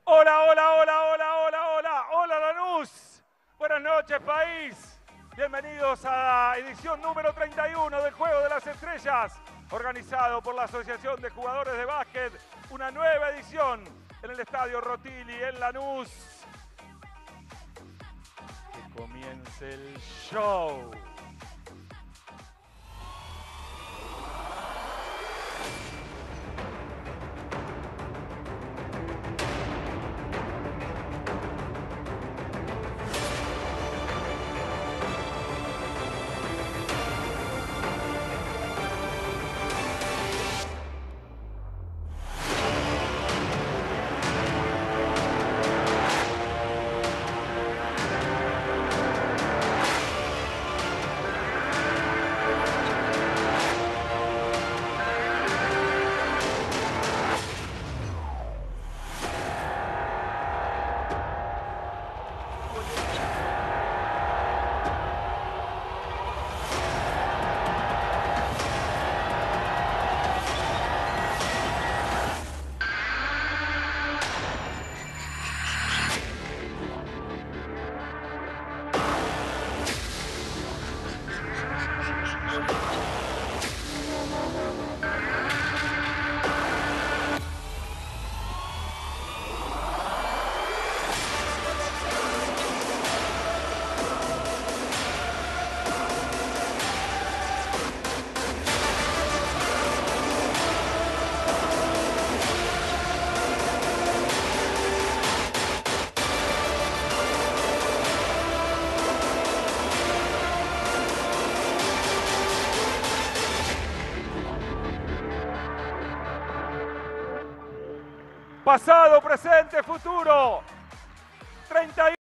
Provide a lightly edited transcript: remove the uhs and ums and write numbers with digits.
Hola, hola, hola, hola, hola, hola, hola Lanús. Buenas noches, país. Bienvenidos a la edición número 31 del Juego de las Estrellas, organizado por la Asociación de Jugadores de Básquet. Una nueva edición en el Estadio Rotili en Lanús. Que comience el show. Pasado, presente, futuro. 31.